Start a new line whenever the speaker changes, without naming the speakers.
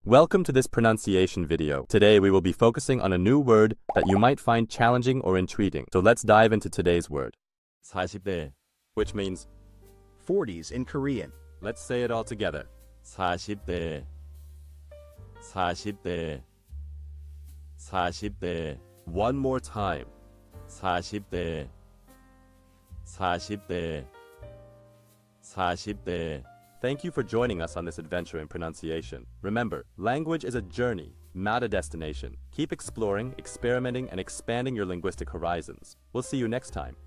Welcome to this pronunciation video. Today we will be focusing on a new word that you might find challenging or intriguing. So let's dive into today's word.
40대,
Which means,
40s in Korean.
let's say it all together.
40대, 40대, 40대,
One more time.
40대, 40대, 40대.
Thank you for joining us on this adventure in pronunciation. Remember, language is a journey, not a destination. Keep exploring, experimenting, and expanding your linguistic horizons. We'll see you next time.